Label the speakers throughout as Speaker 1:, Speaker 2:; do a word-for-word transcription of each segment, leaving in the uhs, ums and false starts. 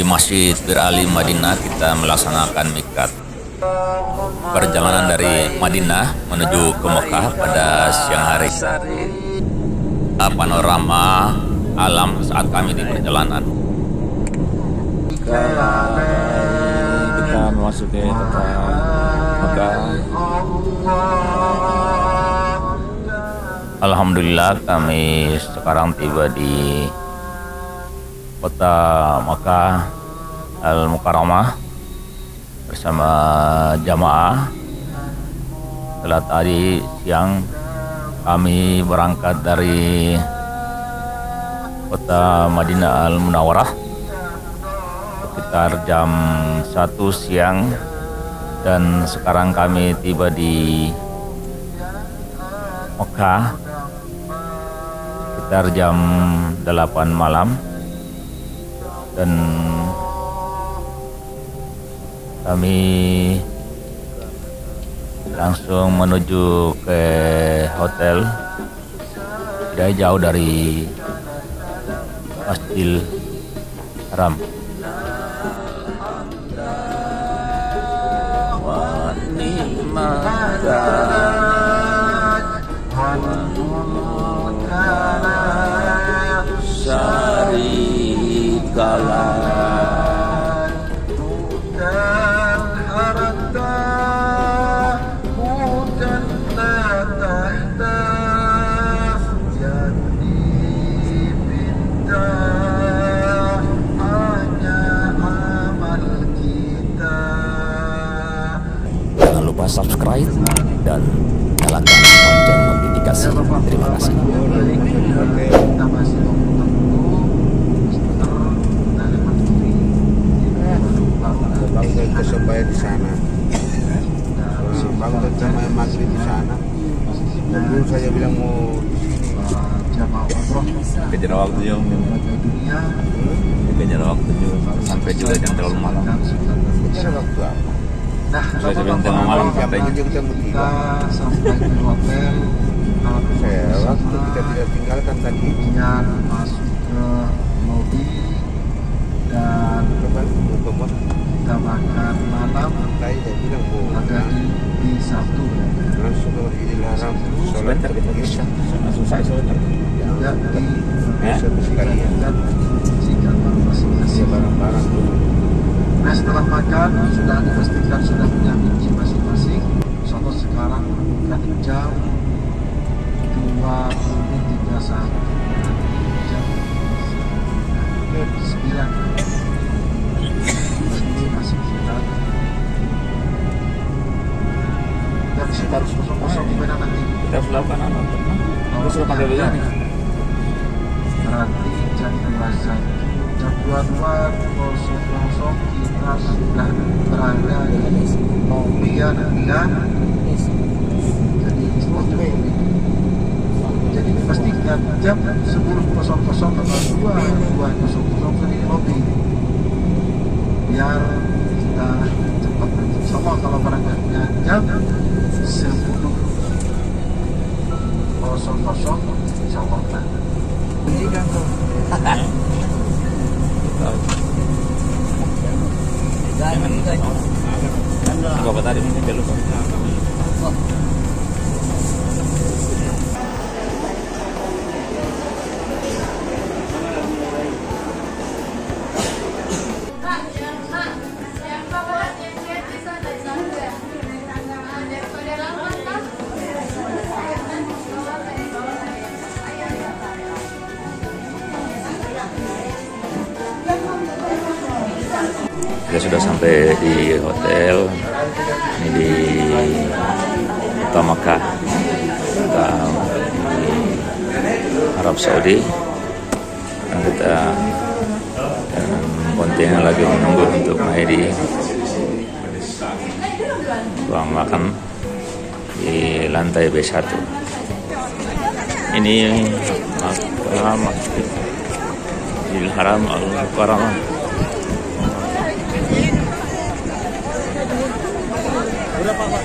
Speaker 1: di Masjid Bir Ali Madinah kita melaksanakan miqat. Perjalanan dari Madinah menuju ke Mekah pada siang hari. Panorama alam saat kami di perjalanan.
Speaker 2: Kita memasuki kota Mekah.
Speaker 1: Alhamdulillah kami sekarang tiba di kota Mekah Al-Mukarramah bersama jamaah. Setelah tadi siang kami berangkat dari kota Madinah Al-Munawwarah sekitar jam satu siang, dan sekarang kami tiba di Mekah sekitar jam delapan malam, dan kami langsung menuju ke hotel tidak jauh dari Masjidil Haram.
Speaker 2: Jangan lupa subscribe dan nyalakan lonceng notifikasi. Terima kasih.
Speaker 3: Kita masih Bang dan supaya di sana. Bang dan sama maghrib di sana. Dulu saya bilang mau
Speaker 1: Kejar waktu jauh, kejar waktu jauh sampai juga jangan terlalu malam.
Speaker 3: kejar waktu apa?
Speaker 1: Nah, saya bilang tengah malam sampai
Speaker 3: Aja kita bertiga.
Speaker 4: Sampai di hotel.
Speaker 3: Saya waktu kita tidak tinggalkan tadi.
Speaker 4: Kemudian masuk ke lobi dan kita makan malam.
Speaker 3: Tadi saya bilang mau
Speaker 4: Ada di di satu
Speaker 3: langsung ke Masjidil Haram.
Speaker 1: sebentar kita bisa langsung saya sebentar.
Speaker 4: juga di
Speaker 1: Ya?
Speaker 3: Satu sekali ya.
Speaker 4: dan di kamar masing-masing.
Speaker 3: Barang-barang dulu.
Speaker 4: Nah, setelah makan sudah dipastikan sudah punya kunci masing-masing. Soalnya sekarang menunjukkan jam dua puluh tiga satu jam sembilan masih sekitar jam sekitar kosong kosong di mana nanti
Speaker 1: Kita harus lakukan apa? Kita sudah pakai begini.
Speaker 4: berarti jam dua satu jam dua dua kosong kosong kita sudah berada di lobi dan jadi jadi dipastikan jam sepuluh kosong kosong atau dua dua kosong kosong di lobi biar kita cepat sama. Kalau berangkatnya jam sepuluh kosong kosong insya Allah lah.
Speaker 1: Apa tadi mungkin dia lupa. Kita sudah sampai di hotel ini di kota Mekah, kota di Arab Saudi, dan kita dan kontingen lagi menunggu untuk naik di ruang makan di lantai B satu. Ini Masjidil Haram Al-Mukarramah.
Speaker 4: Berapa Pak?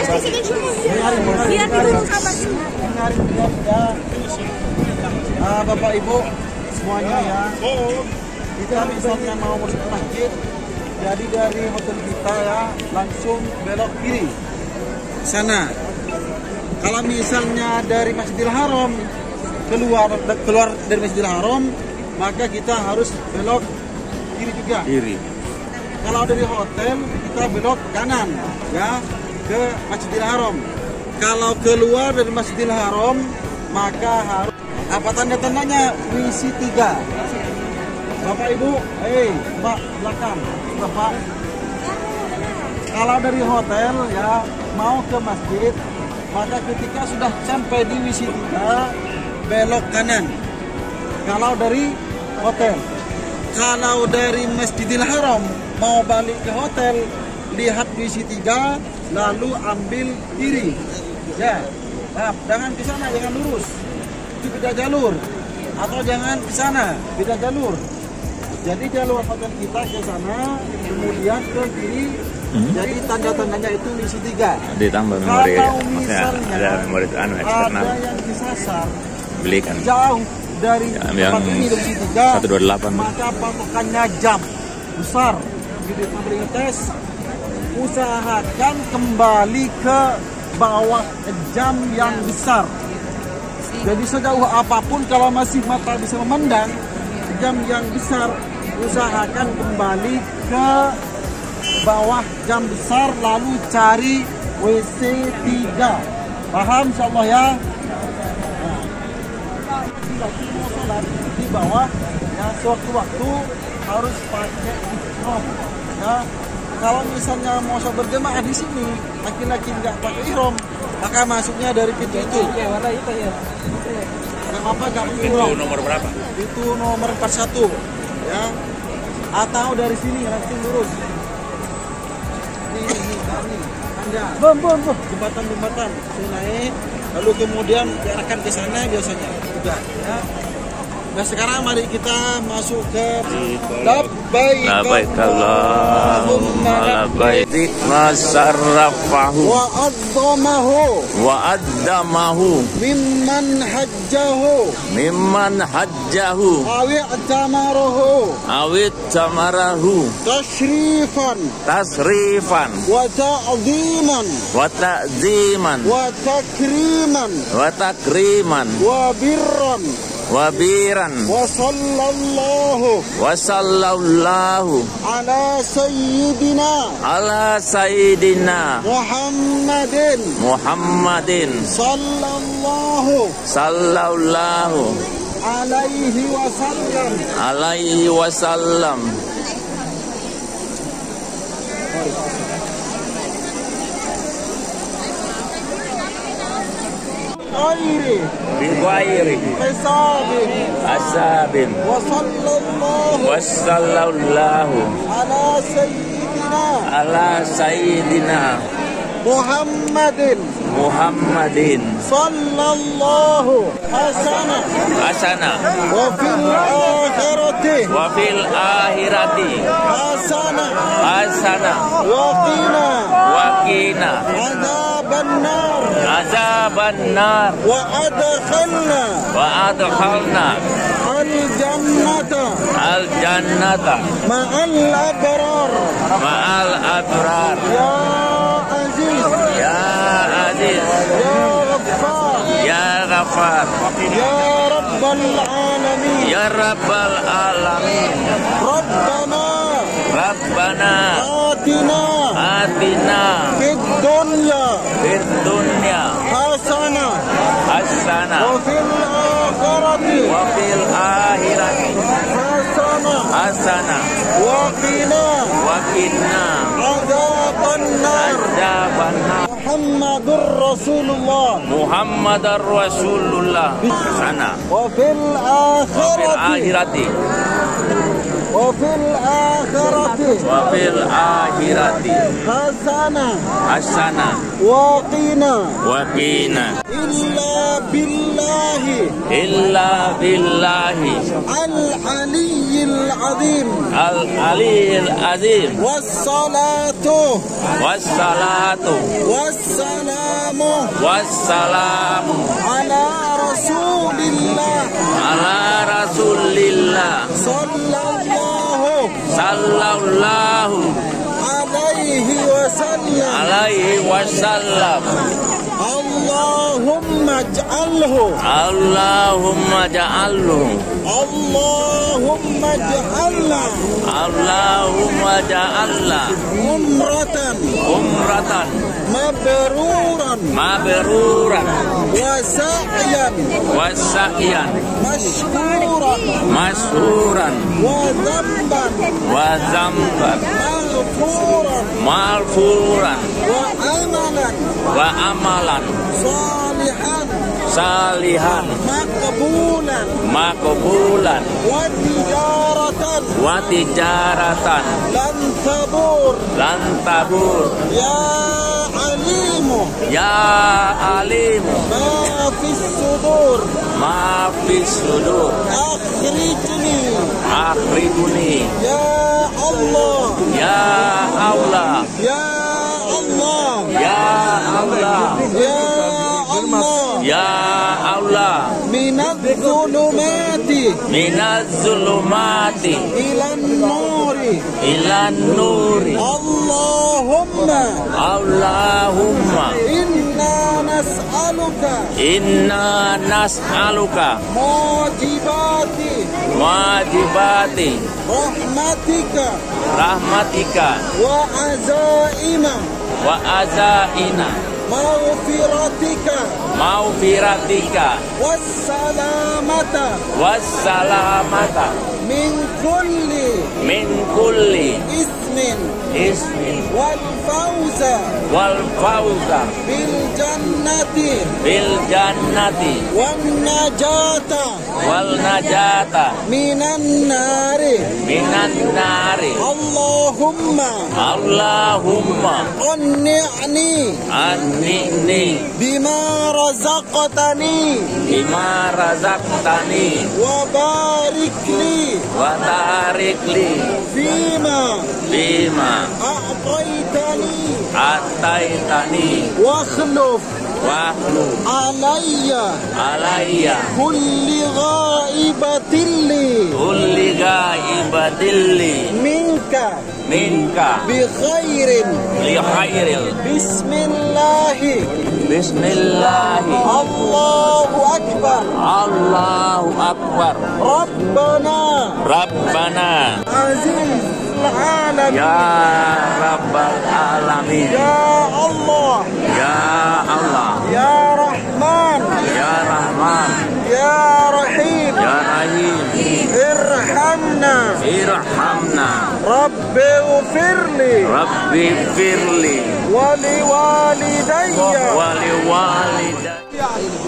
Speaker 5: Biar dulu sabar.
Speaker 4: Ah, Bapak Ibu semuanya ya. Kita misalnya mau masuk ke masjid, jadi dari hotel kita ya langsung belok kiri sana. Kalau misalnya dari Masjidil Haram keluar keluar dari Masjidil Haram, maka kita harus belok kiri juga. Kiri. Kalau dari hotel kita belok kanan ya ke Masjidil Haram. Kalau keluar dari Masjidil Haram maka harus apa tanda-tandanya W C tiga. Bapak Ibu, hei Mbak belakang, Bapak. Kalau dari hotel ya mau ke masjid, maka ketika sudah sampai di W C tiga belok kanan. Kalau dari hotel. Kalau dari Masjidil Haram mau balik ke hotel, lihat W C tiga lalu ambil kiri. Ya, nah, jangan ke sana, jangan lurus. Itu beda jalur. Atau jangan ke sana, beda jalur. Jadi jalur hotel kita ke sana, kemudian ke kiri. Hmm? Jadi tanda-tandanya itu W C tiga.
Speaker 1: Ditambah memori,
Speaker 4: kalau
Speaker 1: maksudnya ada memori anu eksternal.
Speaker 4: Ada yang disasar,
Speaker 1: belikan
Speaker 4: jauh dari
Speaker 1: ya,
Speaker 4: tempat ini W C tiga,
Speaker 1: seratus dua puluh delapan.
Speaker 4: maka patokannya jam besar. Jadi memberi tes, usahakan kembali ke bawah jam yang besar. Jadi sejauh apapun kalau masih mata bisa memandang jam yang besar, usahakan kembali ke bawah jam besar lalu cari W C tiga. Paham insyaallah ya? Nah, mau sholat di bawah ya sewaktu-waktu harus pakai ihram ya. Kalau misalnya mau sholat berjamaah di sini laki-laki nggak pakai ihram, maka masuknya dari pintu itu. Ya, warna itu ya. Kenapa nggak pakai ihram?
Speaker 1: Itu nomor berapa?
Speaker 4: Itu nomor empat puluh satu ya. Atau dari sini langsung lurus. Nih, nih, nih, nih. Anda. Bom, bom, bom. Jembatan-jembatan. Saya naik, lalu kemudian diarahkan ke sana biasanya. Juga ya. Nah sekarang mari kita masuk ke labbaik
Speaker 1: labbaik Allahumma labbaik masarrafahu
Speaker 4: wa addamahu
Speaker 1: wa addamahu
Speaker 4: mimman hajjahu
Speaker 1: mimman hajjahu
Speaker 4: awi tamarahu
Speaker 1: awit tamarahu
Speaker 4: tashrifan
Speaker 1: tasrifan
Speaker 4: wa ta'ziman
Speaker 1: wa ta'ziman
Speaker 4: wa takriman
Speaker 1: wa takriman
Speaker 4: wa birran
Speaker 1: wabiran
Speaker 4: wa sallallahu
Speaker 1: wa sallallahu
Speaker 4: ala sayyidina
Speaker 1: ala sayyidina
Speaker 4: Muhammadin
Speaker 1: Muhammadin
Speaker 4: sallallahu
Speaker 1: sallallahu
Speaker 4: alaihi wasallam
Speaker 1: alaihi wasallam.
Speaker 4: Ghairi
Speaker 1: bi ghairi
Speaker 4: hisabin
Speaker 1: asabin
Speaker 4: wa sallallahu
Speaker 1: wa sallallahu
Speaker 4: ala sayyidina
Speaker 1: ala sayyidina
Speaker 4: Muhammadin
Speaker 1: Muhammadin
Speaker 4: sallallahu hasana
Speaker 1: hasana
Speaker 4: wa fil akhirati
Speaker 1: wa fil akhirati
Speaker 4: hasana
Speaker 1: hasana
Speaker 4: wa qina
Speaker 1: wa qina
Speaker 4: adzaban nar
Speaker 1: azaban nar
Speaker 4: wa adkhalna
Speaker 1: wa adkhalna
Speaker 4: al jannata
Speaker 1: al jannata
Speaker 4: ma'al abrar
Speaker 1: ma'al abrar.
Speaker 4: ya aziz
Speaker 1: Ya Aziz
Speaker 4: ya ghaffar
Speaker 1: Ya Ghaffar
Speaker 4: ya rabbal alamin
Speaker 1: Ya Rabbal Alamin
Speaker 4: rabbana
Speaker 1: Rabbana
Speaker 4: atina
Speaker 1: Atina
Speaker 4: fid dunya
Speaker 1: Fid dunya
Speaker 4: hasana
Speaker 1: Hasana
Speaker 4: wa fil akhirati
Speaker 1: Wa fil akhirati
Speaker 4: hasana
Speaker 1: Hasana
Speaker 4: wa qina
Speaker 1: Wa qina
Speaker 4: adzaban nar
Speaker 1: Azaban nar.
Speaker 4: Muhammadur Rasulullah
Speaker 1: Muhammadar Rasulullah Hasana
Speaker 4: wa fil
Speaker 1: Wa fil
Speaker 4: akhirati
Speaker 1: akhirati
Speaker 4: wa fil akhirati
Speaker 1: Wa fil akhirati
Speaker 4: hasana
Speaker 1: Hasana
Speaker 4: wa qina
Speaker 1: Wa qina
Speaker 4: illa billahi
Speaker 1: illa billahi
Speaker 4: al-aliyyil azim
Speaker 1: al-aliyil azim
Speaker 4: wassalatu
Speaker 1: wassalatu
Speaker 4: wassalamu
Speaker 1: wassalamu
Speaker 4: ala rasulillah
Speaker 1: ala rasulillah
Speaker 4: sallallahu
Speaker 1: sallallahu
Speaker 4: alaihi wasallam.
Speaker 1: alaihi wasallam.
Speaker 4: Allahumma ja'alhu
Speaker 1: Allahumma ja'alhu
Speaker 4: Allahumma ja'alna
Speaker 1: Allahumma ja'alna
Speaker 4: umratan
Speaker 1: umratan
Speaker 4: mabruran
Speaker 1: mabruran
Speaker 4: wa sa'yan
Speaker 1: wa sa'yan
Speaker 4: mashkuran
Speaker 1: mashuran
Speaker 4: wa dhanban
Speaker 1: wa zamban
Speaker 4: maghfuran
Speaker 1: maghfuran
Speaker 4: wa amalan
Speaker 1: wa amalan
Speaker 4: salihan
Speaker 1: salihan
Speaker 4: maqbulan
Speaker 1: maqbulan
Speaker 4: wa tijaratan
Speaker 1: wa tijaratan
Speaker 4: lan tabur
Speaker 1: lan tabur
Speaker 4: ya alimu
Speaker 1: ya alimu
Speaker 4: ma fis sudur
Speaker 1: ma fis sudur
Speaker 4: akhrijni
Speaker 1: akhrijni
Speaker 4: ya Allah
Speaker 1: ya Allah
Speaker 4: ya Allah
Speaker 1: ya Allah
Speaker 4: ya Allah
Speaker 1: ya Allah
Speaker 4: minadz zulumati
Speaker 1: minaz zulumati
Speaker 4: ilan nuri
Speaker 1: ilan nuri
Speaker 4: Allahumma
Speaker 1: Allahumma
Speaker 4: inna nas'aluka
Speaker 1: inna nas'aluka
Speaker 4: mujibati
Speaker 1: wajibati
Speaker 4: rahmatika
Speaker 1: rahmatika
Speaker 4: wa azaima
Speaker 1: wa azaina
Speaker 4: maghfiratika
Speaker 1: maghfiratika
Speaker 4: wassalamata
Speaker 1: wassalamata
Speaker 4: min kulli
Speaker 1: min kulli
Speaker 4: ismin
Speaker 1: ismin
Speaker 4: wal fawza
Speaker 1: wal fawza
Speaker 4: bil jannati
Speaker 1: bil jannati
Speaker 4: wan najata
Speaker 1: wal najata
Speaker 4: minan nari.
Speaker 1: minan nari.
Speaker 4: Allahumma
Speaker 1: Allahumma
Speaker 4: qanni'ni
Speaker 1: anni'ni
Speaker 4: bima razaqtani
Speaker 1: bima razaqtani
Speaker 4: wa barik li
Speaker 1: wa tarik li
Speaker 4: fima
Speaker 1: bima
Speaker 4: a'taitani
Speaker 1: ataitani
Speaker 4: wakhluf
Speaker 1: wahlu
Speaker 4: alayya
Speaker 1: alayya
Speaker 4: kulli ghaibatin li
Speaker 1: kulli ghaibadilli
Speaker 4: minka
Speaker 1: minka
Speaker 4: bi khairin
Speaker 1: li khairil
Speaker 4: bismillahi
Speaker 1: bismillahi
Speaker 4: Allahu akbar
Speaker 1: Allahu akbar
Speaker 4: Rabbana
Speaker 1: Rabbana
Speaker 4: Aziz alamin
Speaker 1: ya Rabbal alamin
Speaker 4: Ya Allah
Speaker 1: ya Allah
Speaker 4: Ya Rahman
Speaker 1: ya Rahman
Speaker 4: Ya Rahim
Speaker 1: ya Rahim
Speaker 4: irhamna
Speaker 1: irhamna
Speaker 4: Rabbi ufirli
Speaker 1: Rabbi firli
Speaker 4: wali walidayya
Speaker 1: wali walidayya.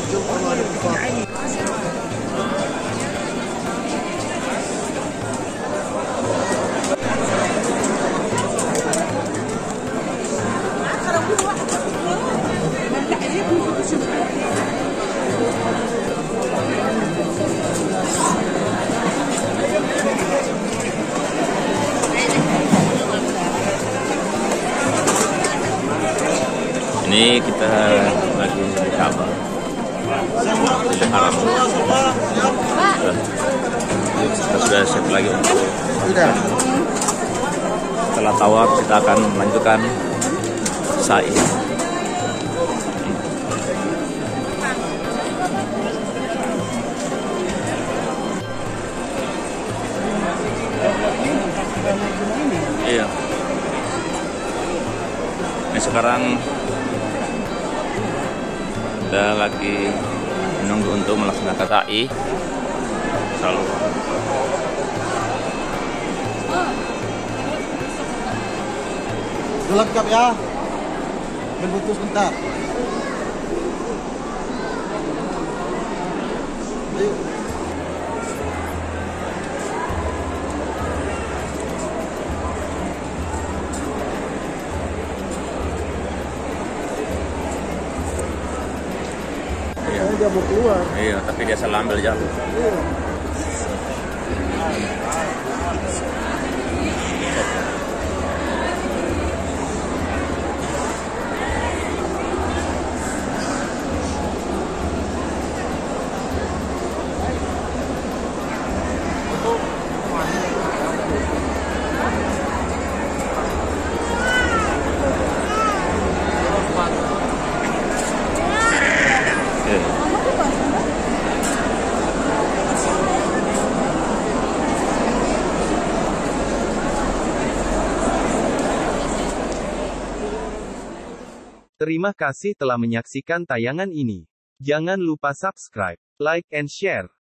Speaker 1: Ini kita lagi di Ka'bah, di Haram. Kita sudah siap lagi untuk setelah tawaf kita akan melanjutkan sa'i. Iya. Ini sekarang kita lagi menunggu untuk melaksanakan sa'i. Selalu
Speaker 4: lengkap ya berbutuh sebentar ayo dia mau keluar.
Speaker 1: Iya, tapi dia salah ambil jalur.
Speaker 4: Iya.
Speaker 5: Terima kasih telah menyaksikan tayangan ini. Jangan lupa subscribe, like and share.